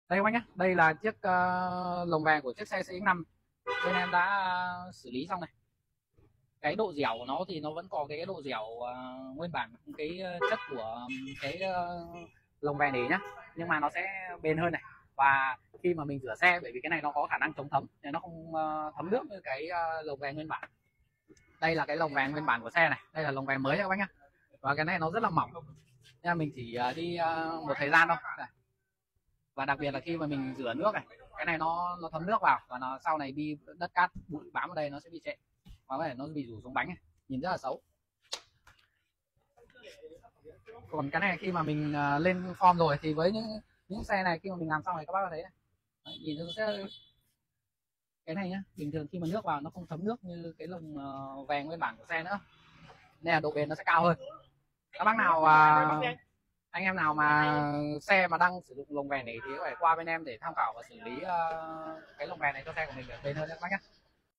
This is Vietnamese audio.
Đây các bác nhé, đây là chiếc lồng vàng của chiếc xe CX-5 bên em đã xử lý xong này. Cái độ dẻo của nó thì nó vẫn có cái độ dẻo nguyên bản cái chất của cái lồng vàng này nhá, nhưng mà nó sẽ bền hơn này. Và khi mà mình rửa xe, bởi vì cái này nó có khả năng chống thấm nên nó không thấm nước như cái lồng vàng nguyên bản. Đây là cái lồng vàng nguyên bản của xe này, đây là lồng vàng mới các bác nhá. Và cái này nó rất là mỏng nha, mình chỉ đi một thời gian thôi này. Và đặc biệt là khi mà mình rửa nước này, cái này nó thấm nước vào và nó sau này đi đất cát bụi bám vào đây nó sẽ bị trệ và có thể nó bị rủ xuống bánh này, nhìn rất là xấu. Còn cái này khi mà mình lên form rồi thì với những xe này khi mà mình làm xong này các bác có thấy này. Đấy, nhìn nó sẽ cái này nhá, bình thường khi mà nước vào nó không thấm nước như cái lồng vàng nguyên bản của xe nữa, nên là độ bền nó sẽ cao hơn. Các bác nào anh em nào mà xe mà đang sử dụng lồng vàng này thì có thể qua bên em để tham khảo và xử lý cái lồng vàng này cho xe của mình được bền hơn các bác nhé.